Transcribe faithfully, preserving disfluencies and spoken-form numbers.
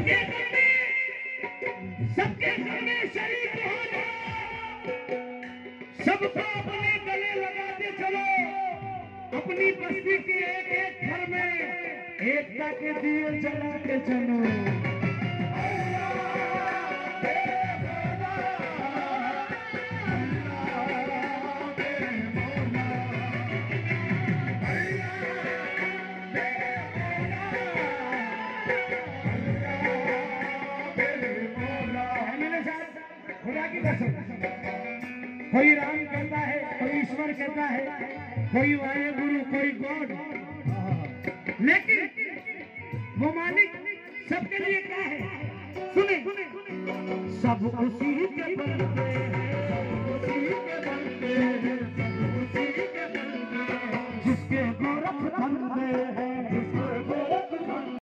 सबके घर में सबके घर में शरीक हो जाओ, सबको अपने गले लगाते चलो, अपनी बस्ती के एक एक घर में एकता के दिए जलाते चलो। कोई राम कहता है, कोई ईश्वर कहता है, कोई वाहे गुरु, कोई गॉड, लेकिन वो मालिक सबके लिए क्या है? सुने, सब उसी के बंदे हैं, सब उसी के बंदे हैं, सब उसी के बंदे हैं, जिसके गोरख बंदे हैं।